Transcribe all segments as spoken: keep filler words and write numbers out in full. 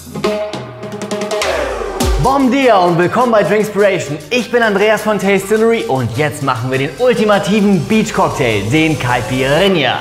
Bom dia und willkommen bei Drinkspiration. Ich bin Andreas von Tastillery und jetzt machen wir den ultimativen Beach Cocktail, den Caipirinha.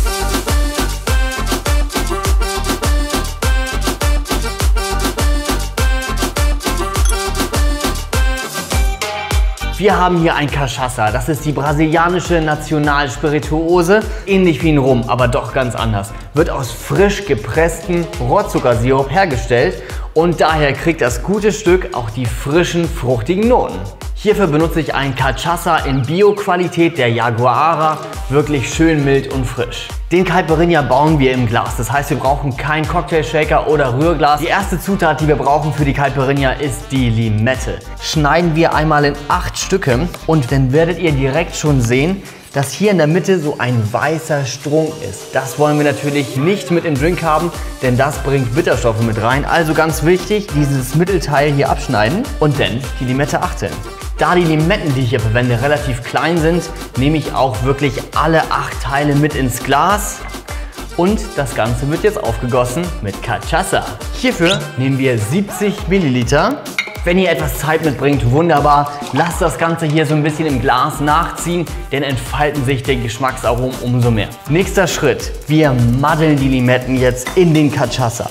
Wir haben hier ein Cachaça, das ist die brasilianische Nationalspirituose, ähnlich wie ein Rum, aber doch ganz anders. Wird aus frisch gepresstem Rohrzuckersirup hergestellt und daher kriegt das gute Stück auch die frischen, fruchtigen Noten. Hierfür benutze ich ein Cachaça in Bio-Qualität der Yaguara, wirklich schön mild und frisch. Den Caipirinha bauen wir im Glas, das heißt wir brauchen keinen Cocktailshaker oder Rührglas. Die erste Zutat, die wir brauchen für die Caipirinha, ist die Limette. Schneiden wir einmal in acht Stücke und dann werdet ihr direkt schon sehen, dass hier in der Mitte so ein weißer Strunk ist. Das wollen wir natürlich nicht mit im Drink haben, denn das bringt Bitterstoffe mit rein. Also ganz wichtig, dieses Mittelteil hier abschneiden und dann die Limette achteln. Da die Limetten, die ich hier verwende, relativ klein sind, nehme ich auch wirklich alle acht Teile mit ins Glas. Und das Ganze wird jetzt aufgegossen mit Cachaça. Hierfür nehmen wir siebzig Milliliter. Wenn ihr etwas Zeit mitbringt, wunderbar. Lasst das Ganze hier so ein bisschen im Glas nachziehen, dann entfalten sich die Geschmacksaromen umso mehr. Nächster Schritt, wir maddeln die Limetten jetzt in den Cachaça.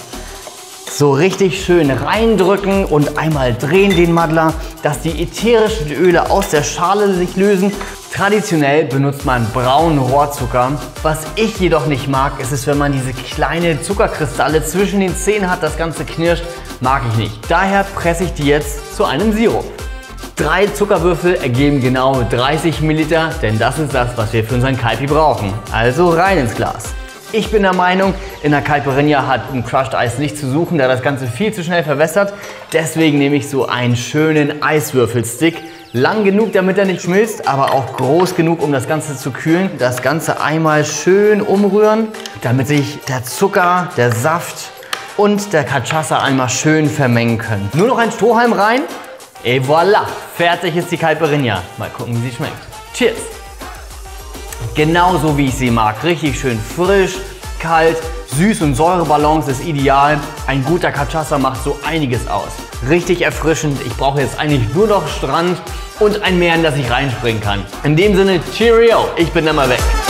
So richtig schön reindrücken und einmal drehen den Madler, dass die ätherischen Öle aus der Schale sich lösen. Traditionell benutzt man braunen Rohrzucker. Was ich jedoch nicht mag, ist es, wenn man diese kleinen Zuckerkristalle zwischen den Zähnen hat, das Ganze knirscht, mag ich nicht. Daher presse ich die jetzt zu einem Sirup. Drei Zuckerwürfel ergeben genau dreißig Milliliter, denn das ist das, was wir für unseren Caipi brauchen. Also rein ins Glas. Ich bin der Meinung, in der Caipirinha hat ein Crushed Eis nichts zu suchen, da das Ganze viel zu schnell verwässert. Deswegen nehme ich so einen schönen Eiswürfelstick. Lang genug, damit er nicht schmilzt, aber auch groß genug, um das Ganze zu kühlen. Das Ganze einmal schön umrühren, damit sich der Zucker, der Saft und der Cachaça einmal schön vermengen können. Nur noch ein Strohhalm rein. Et voilà, fertig ist die Caipirinha. Mal gucken, wie sie schmeckt. Cheers! Genauso wie ich sie mag. Richtig schön frisch, kalt, Süß- und Säurebalance ist ideal. Ein guter Cachaça macht so einiges aus. Richtig erfrischend. Ich brauche jetzt eigentlich nur noch Strand und ein Meer, in das ich reinspringen kann. In dem Sinne, Cheerio, ich bin dann mal weg.